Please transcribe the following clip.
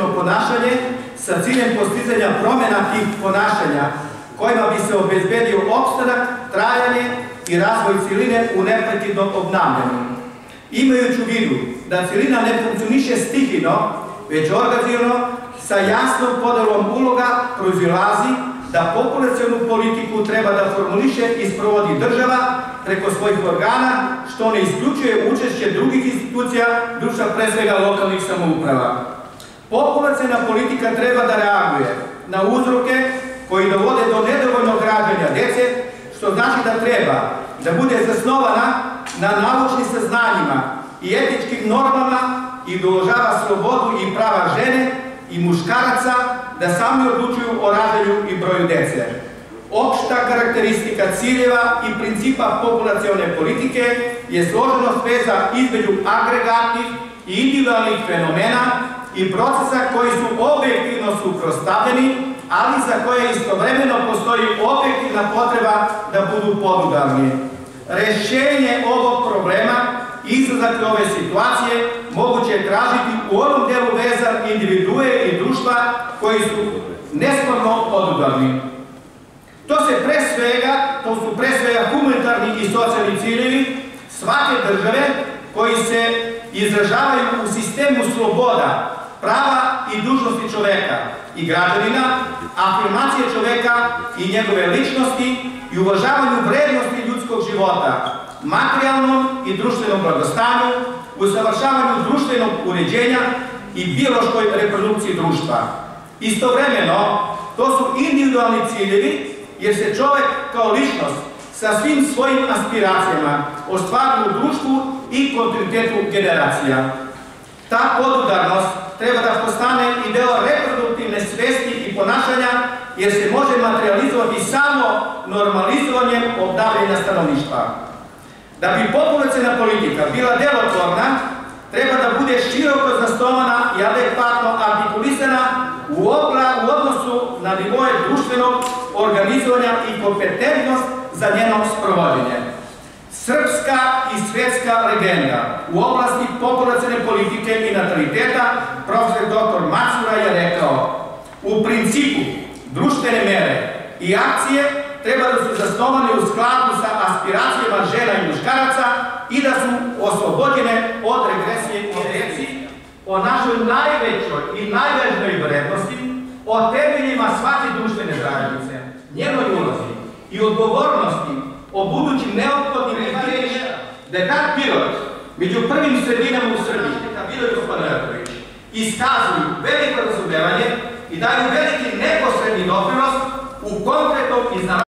određeno ponašanje sa ciljem postizanja promjena tih ponašanja kojima bi se obezbedio opstanak, trajanje i razvoj cijeline u neprekidnom obnavljanju. Imajući u vidu da cijelina ne funkcioniše stihijno, već organizirano, sa jasnom podelom uloga proizilazi da populacionu politiku treba da formuliše i sprovodi država preko svojih organa, što ne isključuje učešće drugih institucija, društva, pre svega lokalnih samouprava. Populaciona politika treba da reaguje na uzroke koji dovode do nedovoljnog rađanja dece, što znači da treba da bude zasnovana na naučnim saznanjima i etičkim normama i da uvažava slobodu i prava žene i muškaraca da sami odlučuju o rađanju i broju dece. Opšta karakteristika ciljeva i principa populacione politike je složenost veza između agregatnih i individualnih fenomena i procesa koji su objektivno suprotstavljeni, ali za koje istovremeno postoji objektivna potreba da budu podudarni. Rešenje ovog problema i izlazak ove situacije moguće je tražiti u onom delu veza individue i društva koji su nesporno podudarni. To su pre svega humanitarni i socijalni ciljevi svake države koji se izražavaju u sistemu sloboda, prava i dužnosti čoveka i građanina, afirmacije čoveka i njegove ličnosti i uvažavanju vrednosti ljudskog života, materijalnom i društvenom blagostanju, usavršavanju društvenog uređenja i biološkoj reprodukciji društva. Istovremeno, to su individualni ciljevi jer se čovek kao ličnost sa svim svojim aspiracijama ostvari u društvu i kontinuitetu generacija. Ta podudarnost treba da postane i deo reproduktivne svesti i ponašanja jer se može materializovati samo normalizovanjem obnavljanja stanovništva. Da bi populaciona politika bila delotvorna, treba da bude široko zasnovana i adekvatno artikulisana u odnosu na nivoe društvenog organizovanja i kompetentnost za njeno sprovođenje. Srpska i svetska legenda u oblasti populacione politike i nataliteta profesor dr. Macura je rekao: u principu društvene mere i akcije treba da su zasnovane u skladu sa aspiracijama žena i muškaraca i da su oslobođene od regresije i reci o našoj najvećoj i najvažnijoj vrednosti, o temeljima svake društvene zajednice, njenoj ulozi i odgovornosti o budućim neophodnim pitanja. Dekad Pirot, među prvim sredinama u Srbiji, Bilo i Gospodaratović, iskazuju veliko razumevanje i daju veliki neposredni doprinos u konkretnom iznalaženju